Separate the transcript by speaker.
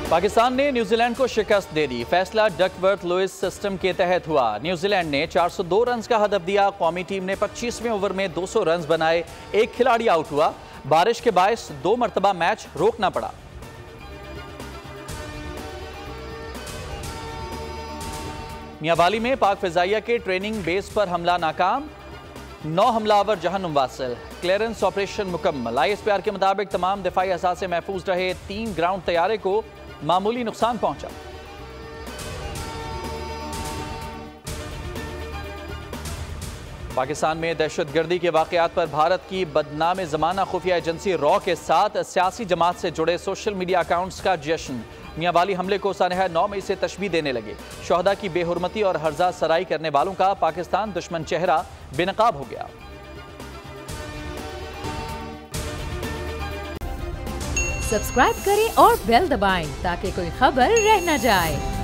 Speaker 1: पाकिस्तान ने न्यूजीलैंड को शिकस्त दे दी। फैसला डकवर्थ लुइस सिस्टम के तहत हुआ। न्यूजीलैंड ने 402 रन का हदफ दिया। कौमी टीम ने 25वें ओवर में 200 रन बनाए। एक खिलाड़ी आउट हुआ। बारिश के बायस 2 मरतबा मैच रोकना पड़ा। मियांवाली में पाक फिजाइया के ट्रेनिंग बेस पर हमला नाकाम। 9 हमलावर जहन्नुम वासिल। क्लियरेंस ऑपरेशन मुकम्मल। ISPR के मुताबिक तमाम दिफाई असासे महफूज रहे। 3 ग्राउंड तैयारे को मामूली नुकसान पहुंचा। पाकिस्तान में दहशतगर्दी के वाकयात पर भारत की बदनाम ज़माना खुफिया एजेंसी रॉ के साथ सियासी जमात से जुड़े सोशल मीडिया अकाउंट्स का जश्न। मियांवाली हमले को सानहा 9 मई से तशबीह देने लगे। शोहदा की बेहुरमती और हर्जा सराई करने वालों का पाकिस्तान दुश्मन चेहरा बेनकाब हो गया।
Speaker 2: सब्सक्राइब करें और बेल दबाएं ताकि कोई खबर रह न जाए।